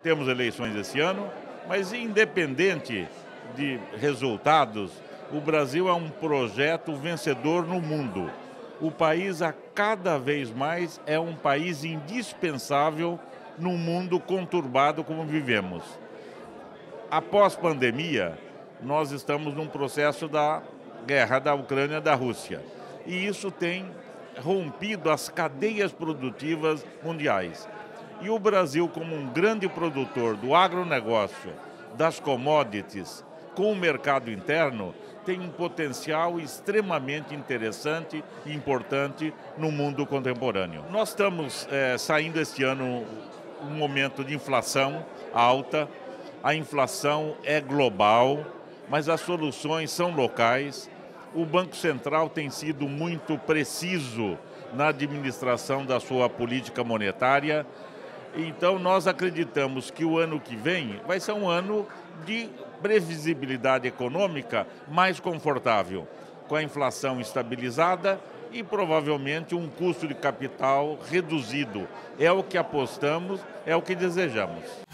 Temos eleições esse ano, mas independente de resultados, o Brasil é um projeto vencedor no mundo. O país, a cada vez mais, é um país indispensável num mundo conturbado como vivemos. Após pandemia, nós estamos num processo da guerra da Ucrânia e da Rússia. E isso tem rompido as cadeias produtivas mundiais. E o Brasil, como um grande produtor do agronegócio, das commodities, com o mercado interno, tem um potencial extremamente interessante e importante no mundo contemporâneo. Nós estamos saindo este ano um momento de inflação alta. A inflação é global, mas as soluções são locais. O Banco Central tem sido muito preciso na administração da sua política monetária. Então, nós acreditamos que o ano que vem vai ser um ano de previsibilidade econômica mais confortável, com a inflação estabilizada e provavelmente um custo de capital reduzido. É o que apostamos, é o que desejamos.